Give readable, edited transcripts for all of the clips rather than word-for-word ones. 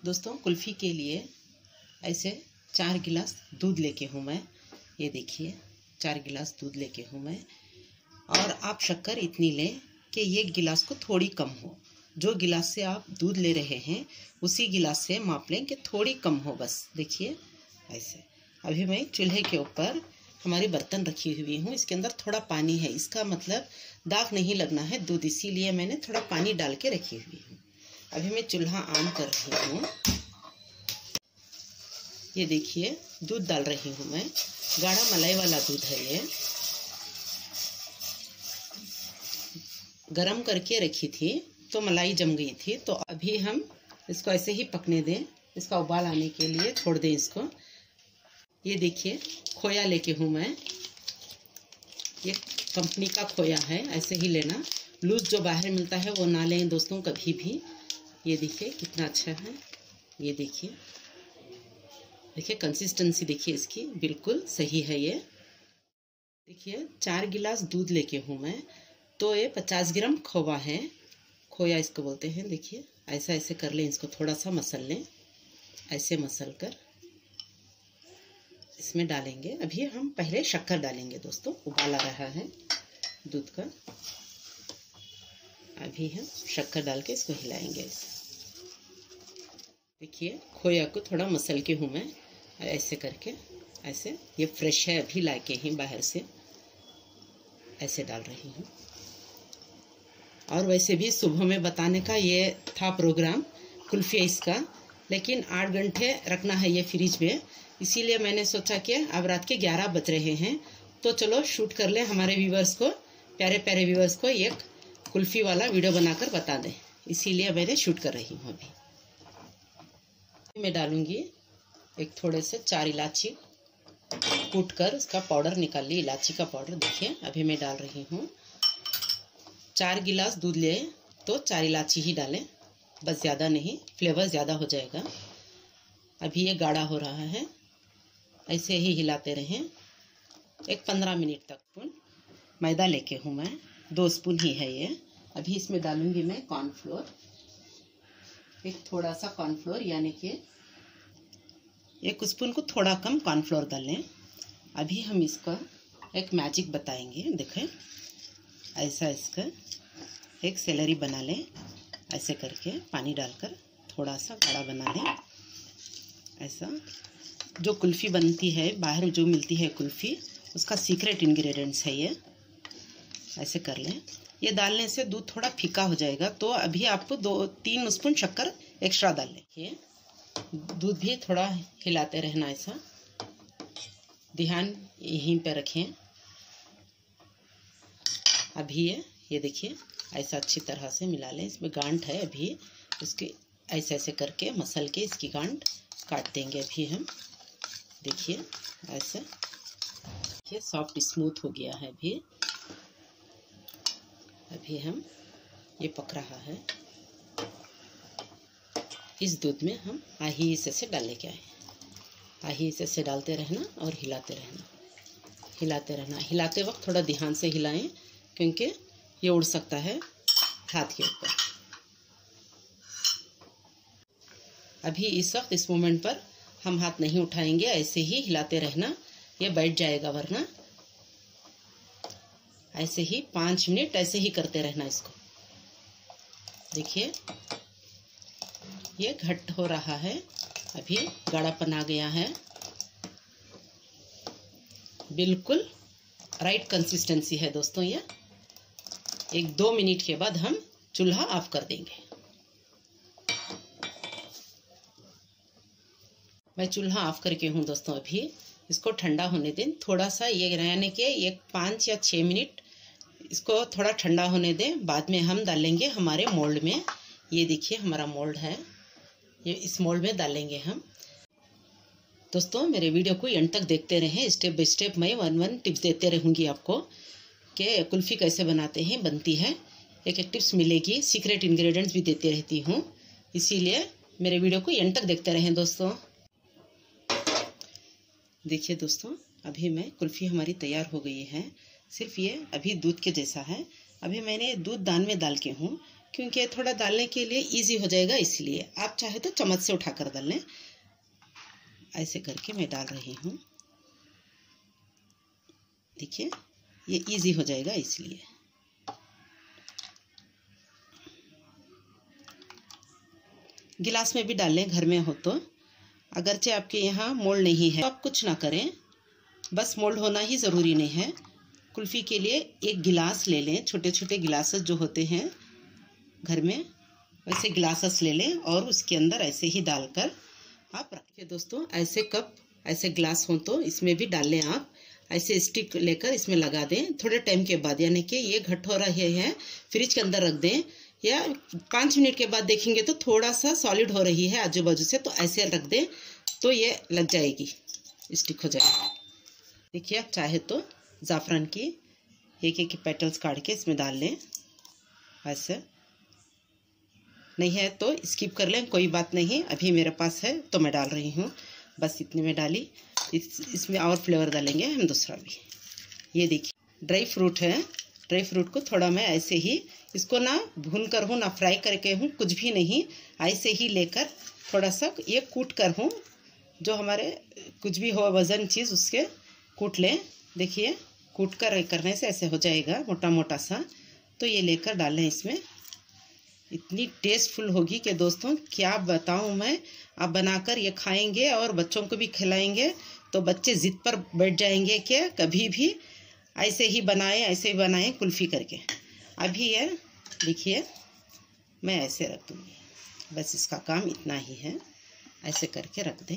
दोस्तों कुल्फ़ी के लिए ऐसे 4 गिलास दूध लेके हूँ मैं। ये देखिए 4 गिलास दूध लेके हूँ मैं। और आप शक्कर इतनी लें कि एक गिलास को थोड़ी कम हो। जो गिलास से आप दूध ले रहे हैं उसी गिलास से माप लें कि थोड़ी कम हो बस। देखिए ऐसे। अभी मैं चूल्हे के ऊपर हमारी बर्तन रखी हुई हूँ। इसके अंदर थोड़ा पानी है, इसका मतलब दाग नहीं लगना है दूध, इसीलिए मैंने थोड़ा पानी डाल के रखी हुई हूँ। अभी मैं चूल्हा ऑन कर रही हूँ। ये देखिए दूध डाल रही हूँ मैं। गाढ़ा मलाई वाला दूध है ये। गरम करके रखी थी तो मलाई जम गई थी, तो अभी हम इसको ऐसे ही पकने दें। इसका उबाल आने के लिए छोड़ दें इसको। ये देखिए खोया लेके हूँ मैं। ये कंपनी का खोया है, ऐसे ही लेना। लूज जो बाहर मिलता है वो ना लें दोस्तों कभी भी। ये देखिए कितना अच्छा है। ये देखिए, देखिए कंसिस्टेंसी देखिए इसकी बिल्कुल सही है। ये देखिए 4 गिलास दूध लेके हूँ मैं, तो ये 50 ग्राम खोवा है। खोया इसको बोलते हैं। देखिए ऐसा ऐसे कर लें, इसको थोड़ा सा मसल लें। ऐसे मसल कर इसमें डालेंगे। अभी हम पहले शक्कर डालेंगे दोस्तों। उबाल आ रहा है दूध का। अभी हम शक्कर डाल के इसको हिलाएंगे। देखिए खोया को थोड़ा मसल के हूँ मैं ऐसे करके। ऐसे ये फ्रेश है, अभी लाके ही बाहर से ऐसे डाल रही हूँ। और वैसे भी सुबह में बताने का ये था प्रोग्राम कुल्फ़ी इसका, लेकिन 8 घंटे रखना है ये फ्रिज में, इसीलिए मैंने सोचा कि अब रात के 11 बज रहे हैं तो चलो शूट कर लें। हमारे व्यूवर्स को, प्यारे प्यारे व्यूवर्स को एक कुल्फ़ी वाला वीडियो बनाकर बता दें, इसीलिए मैंने शूट कर रही हूँ। अभी मैं डालूंगी एक थोड़े से 4 इलायची कूट कर उसका पाउडर निकाल ली, इलायची का पाउडर। देखिए अभी मैं डाल रही हूँ। 4 गिलास दूध ले तो 4 इलायची ही डालें, बस ज़्यादा नहीं, फ्लेवर ज़्यादा हो जाएगा। अभी ये गाढ़ा हो रहा है, ऐसे ही हिलाते रहें एक 15 मिनट तक। मैदा लेके हूँ मैं, 2 स्पून ही है ये। अभी इसमें डालूंगी मैं कॉर्नफ्लोर, एक थोड़ा सा कॉर्नफ्लोर, यानी कि 1 स्पून को थोड़ा कम कॉर्नफ्लोर डालें। अभी हम इसका एक मैजिक बताएंगे। देखें ऐसा इसका एक सेलरी बना लें, ऐसे करके पानी डालकर थोड़ा सा गाढ़ा बना लें। ऐसा जो कुल्फ़ी बनती है बाहर जो मिलती है कुल्फ़ी, उसका सीक्रेट इंग्रेडिएंट्स है ये। ऐसे कर लें। ये डालने से दूध थोड़ा फीका हो जाएगा, तो अभी आपको 2-3 स्पून शक्कर एक्स्ट्रा डाल लें। ये दूध भी थोड़ा हिलाते रहना, ऐसा ध्यान यहीं पे रखें। अभी ये देखिए ऐसा अच्छी तरह से मिला लें। इसमें गांठ है, अभी इसके ऐसे ऐसे करके मसल के इसकी गांठ काट देंगे। अभी हम देखिए ऐसे, ये सॉफ्ट स्मूथ हो गया है। अभी हम ये पक रहा है। इस दूध में हम आहिस्ते से डालने के आए, आहिस्ते से डालते रहना और हिलाते रहना, हिलाते रहना। हिलाते वक्त थोड़ा ध्यान से हिलाएं, क्योंकि ये उड़ सकता है हाथ के ऊपर। अभी इस वक्त इस मोमेंट पर हम हाथ नहीं उठाएंगे, ऐसे ही हिलाते रहना, ये बैठ जाएगा वरना। ऐसे ही 5 मिनट ऐसे ही करते रहना इसको। देखिए ये घट हो रहा है, अभी गाढ़ापन आ गया है, बिल्कुल राइट कंसिस्टेंसी है दोस्तों ये। 1-2 मिनट के बाद हम चूल्हा ऑफ कर देंगे। मैं चूल्हा ऑफ करके हूँ दोस्तों। अभी इसको ठंडा होने दें थोड़ा सा, ये रहने के 5 या 6 मिनट इसको थोड़ा ठंडा होने दें। बाद में हम डालेंगे हमारे मोल्ड में। ये देखिए हमारा मोल्ड है, ये इस मोल्ड में डालेंगे हम। दोस्तों मेरे वीडियो को एंड तक देखते रहें, स्टेप बाय स्टेप मैं 1-1 टिप्स देते रहूँगी आपको कि कुल्फ़ी कैसे बनाते हैं, बनती है। एक टिप्स मिलेगी, सीक्रेट इंग्रेडिएंट्स भी देती रहती हूँ, इसीलिए मेरे वीडियो को एंड तक देखते रहें दोस्तों। देखिए दोस्तों अभी मैं कुल्फ़ी हमारी तैयार हो गई है। सिर्फ ये अभी दूध के जैसा है। अभी मैंने दूध दान में डाल के हूँ, क्योंकि थोड़ा डालने के लिए इजी हो जाएगा, इसलिए आप चाहे तो चम्मच से उठाकर डाल लें। ऐसे करके मैं डाल रही हूँ, देखिए ये इजी हो जाएगा इसलिए। गिलास में भी डाल लें घर में हो तो, अगरचे आपके यहाँ मोल्ड नहीं है तो आप कुछ ना करें, बस मोल्ड होना ही ज़रूरी नहीं है। कुल्फ़ी के लिए एक गिलास ले लें, छोटे छोटे गिलासेस जो होते हैं घर में वैसे गिलासेस ले लें और उसके अंदर ऐसे ही डालकर आप रखिए। दोस्तों ऐसे कप ऐसे ग्लास हो तो इसमें भी डाल लें आप, ऐसे स्टिक लेकर इसमें लगा दें। थोड़े टाइम के बाद यानी कि ये घट हो रहे हैं, फ्रिज के अंदर रख दें, या 5 मिनट के बाद देखेंगे तो थोड़ा सा सॉलिड हो रही है आजू बाजू से, तो ऐसे रख दें तो ये लग जाएगी, स्टिक हो जाएगी। देखिए आप चाहे तो ज़ाफ़रान की एक एक पेटल्स काट के इसमें डाल लें, ऐसे नहीं है तो स्किप कर लें, कोई बात नहीं। अभी मेरे पास है तो मैं डाल रही हूँ, बस इतने में डाली। इसमें और फ्लेवर डालेंगे हम दूसरा भी। ये देखिए ड्राई फ्रूट है, ड्राई फ्रूट को थोड़ा मैं ऐसे ही, इसको ना भून कर हूँ ना फ्राई करके हूँ, कुछ भी नहीं, ऐसे ही लेकर थोड़ा सा ये कूट कर हूँ, जो हमारे कुछ भी हो वज़न चीज़ उसके कूट लें। देखिए कूट कर करने से ऐसे हो जाएगा मोटा मोटा सा, तो ये लेकर डाल लें इसमें। इतनी टेस्टफुल होगी कि दोस्तों क्या बताऊं मैं। आप बनाकर ये खाएंगे और बच्चों को भी खिलाएंगे तो बच्चे ज़िद पर बैठ जाएंगे कि कभी भी ऐसे ही बनाएं कुल्फ़ी करके। अभी ये देखिए मैं ऐसे रख दूँगी, बस इसका काम इतना ही है, ऐसे करके रख दें।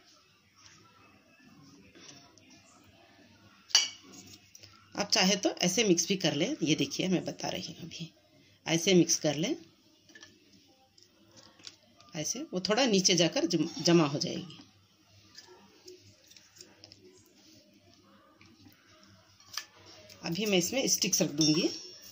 आप चाहे तो ऐसे मिक्स भी कर लें, ये देखिए मैं बता रही हूँ, अभी ऐसे मिक्स कर लें, ऐसे वो थोड़ा नीचे जाकर जमा हो जाएगी। अभी मैं इसमें स्टिक्स रख दूंगी,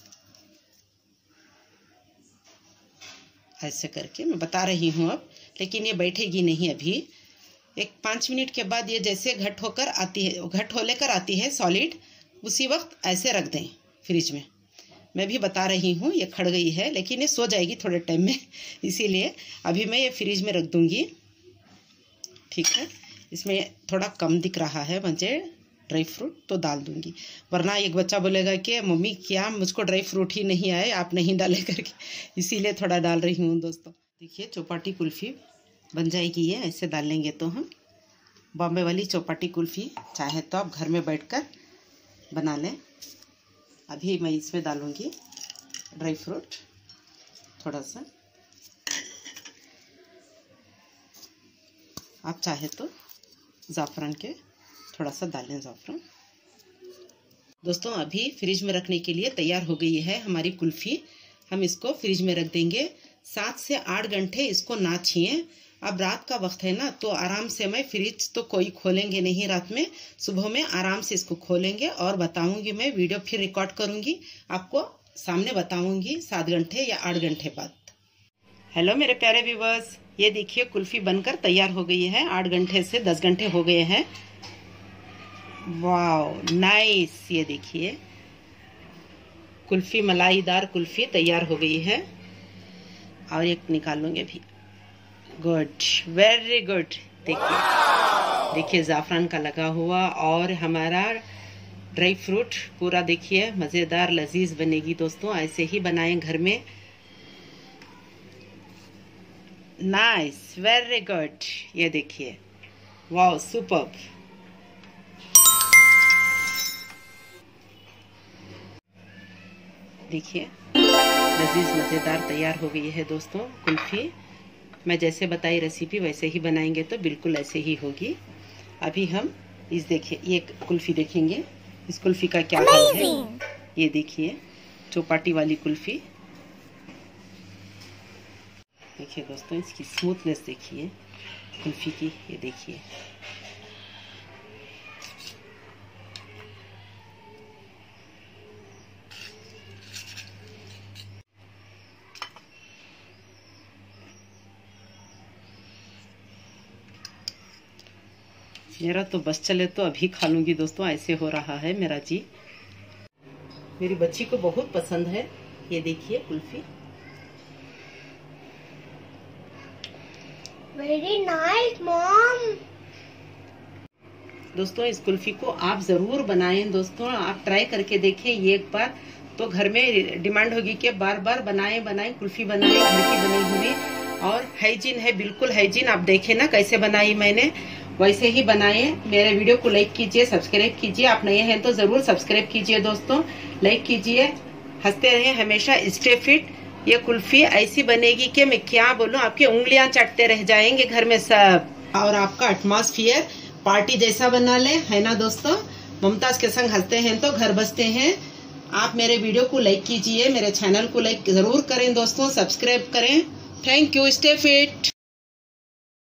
ऐसे करके मैं बता रही हूँ अब, लेकिन ये बैठेगी नहीं अभी। एक 5 मिनट के बाद ये जैसे घट होकर आती है, घट हो लेकर आती है सॉलिड, उसी वक्त ऐसे रख दें फ्रिज में। मैं भी बता रही हूँ, ये खड़ गई है लेकिन ये सो जाएगी थोड़े टाइम में, इसीलिए अभी मैं ये फ्रिज में रख दूँगी। ठीक है, इसमें थोड़ा कम दिख रहा है मुझे ड्राई फ्रूट, तो डाल दूँगी, वरना एक बच्चा बोलेगा कि मम्मी क्या मुझको ड्राई फ्रूट ही नहीं आए, आप नहीं डाले करके, इसीलिए थोड़ा डाल रही हूँ। दोस्तों देखिए चौपाटी कुल्फ़ी बन जाएगी ये, ऐसे डाल लेंगे तो हम। बॉम्बे वाली चौपाटी कुल्फ़ी चाहे तो आप घर में बैठकर बना लें। अभी मैं इसमें डालूँगी ड्राई फ्रूट थोड़ा सा, आप चाहे तो ज़ाफ़रान के थोड़ा सा डालें ज़ाफ़रान। दोस्तों अभी फ्रिज में रखने के लिए तैयार हो गई है हमारी कुल्फ़ी। हम इसको फ्रिज में रख देंगे 7 से 8 घंटे, इसको ना छीएं। अब रात का वक्त है ना, तो आराम से मैं फ्रिज तो कोई खोलेंगे नहीं रात में, सुबह में आराम से इसको खोलेंगे और बताऊंगी मैं, वीडियो फिर रिकॉर्ड करूंगी, आपको सामने बताऊंगी 7 घंटे या 8 घंटे बाद। हेलो मेरे प्यारे व्यूअर्स, ये देखिए कुल्फ़ी बनकर तैयार हो गई है। 8 घंटे से 10 घंटे हो गए हैं। वाह नाइस, ये देखिए कुल्फ़ी, मलाईदार कुल्फ़ी तैयार हो गई है। और एक निकालूंगे भी, गुड, वेरी गुड। देखिए देखिए ज़ाफ़रान का लगा हुआ और हमारा ड्राई फ्रूट पूरा, देखिए मज़ेदार लजीज बनेगी। दोस्तों ऐसे ही बनाएं घर में। Nice, very good. ये देखिए, वाओ सुपर्ब। देखिए लजीज मज़ेदार तैयार हो गई है दोस्तों कुल्फ़ी। मैं जैसे बताई रेसिपी वैसे ही बनाएंगे तो बिल्कुल ऐसे ही होगी। अभी हम इस देखिए ये कुल्फ़ी देखेंगे, इस कुल्फ़ी का क्या हाल है। ये देखिए चौपाटी वाली कुल्फ़ी, देखिए दोस्तों इसकी स्मूथनेस देखिए कुल्फ़ी की, ये देखिए। मेरा तो बस चले तो अभी खा लूंगी दोस्तों, ऐसे हो रहा है मेरा जी। मेरी बच्ची को बहुत पसंद है। ये देखिए कुल्फ़ी, वेरी नाइस मॉम। दोस्तों इस कुल्फी को आप जरूर बनाएं दोस्तों, आप ट्राई करके देखें ये एक बार, तो घर में डिमांड होगी कि बार बार बनाएं कुल्फी बनाएं घर की बनी हुई। और हाइजीन है, बिल्कुल हाइजीन। आप देखें ना कैसे बनाई मैंने, वैसे ही बनाएं। मेरे वीडियो को लाइक कीजिए, सब्सक्राइब कीजिए। आप नए हैं तो जरूर सब्सक्राइब कीजिए दोस्तों, लाइक कीजिए। हंसते रहे हमेशा, स्टे फिट। ये कुल्फी ऐसी बनेगी कि मैं क्या बोलूं, आपकी उंगलियां चाटते रह जाएंगे घर में सब। और आपका एटमॉस्फेयर पार्टी जैसा बना ले, है ना दोस्तों। मुमताज के संग हंसते हैं तो घर बसते हैं। आप मेरे वीडियो को लाइक कीजिए, मेरे चैनल को लाइक जरूर करें दोस्तों, सब्सक्राइब करें। Thank you, stay fit.